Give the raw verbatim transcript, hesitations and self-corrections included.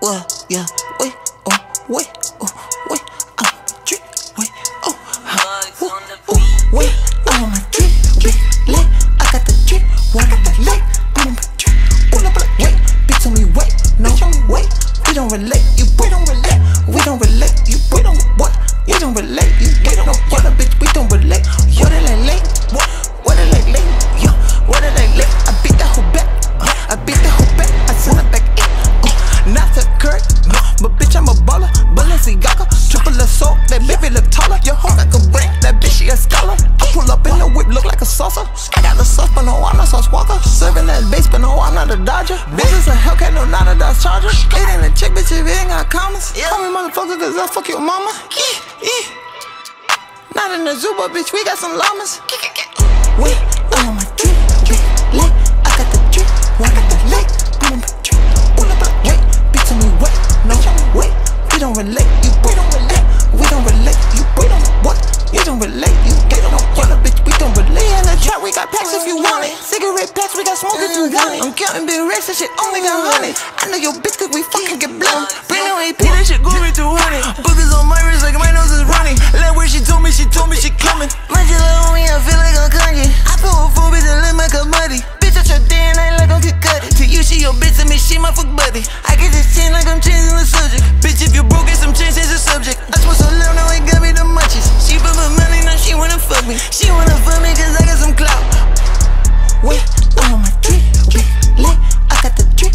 well, yeah, wait, oh, wait, oh, wait, I'm on my drip, wait, oh, huh, oh, wait, I'm on my drip, drip, lit, I got the drip, one on the leg, I'm on my drip, pull up, wait, bitch tell me wait, no, wait, we don't relate, you, we don't relate, we don't relate, you, we don't, what, we don't relate, you, we don't, what a bitch, we don't relate, what are they late, what, what are they late, yo, what are they late, I beat that whole back, I beat that whole back, I send her back in, not to Kurt, no, but bitch I'm a baller, Balenciaga, triple assault, that baby look taller, your hoe like a brain, that bitch she a scholar, I pull up in the whip, look like a saucer, I got the sauce, but no I'm not Sauce Walker, serving that base, but no I'm not a Dodger, bitch is a Hellcat, no not a Dodge Charger, it ain't a chick, bitch if it ain't got commas, call me motherfucker cause I fuck your mama, yeah, yeah. Not in the zoo, but bitch we got some llamas, wait, I'm on my drip, drip, lit, I got the drip, one got the leg, I'm on my drip, pull up, wait, bitch tell me wait, no, wait, we don't relate, you, we don't relate, we don't relate, you, we don't, what, we don't relate, you, we don't, what a bitch, we don't relate, in the trap we got packs if you want it, cigarette packs we got smoke if you want it, I'm counting big racks and shit, only got honey, I know your bitch cause we fucking get blown, bring no A P, that shit go me two hundred, boogers on my wrist like my nose is running, let where she told me, she told me she coming, my jello on me, I feel like I'm Kanye, I put a full bitch and live my commodity, bitch at your D N A like I'm get cut it, to you she your bitch and me she my fuck buddy, I get this chain like I'm changing the subject, bitch if you broke get some change change the subject, I swear so low now it got me the munchies, she put my money now she wanna fuck me, she wanna fuck me cause I got some clout, wait, I'm on my drip, drip, lit, I got the drip,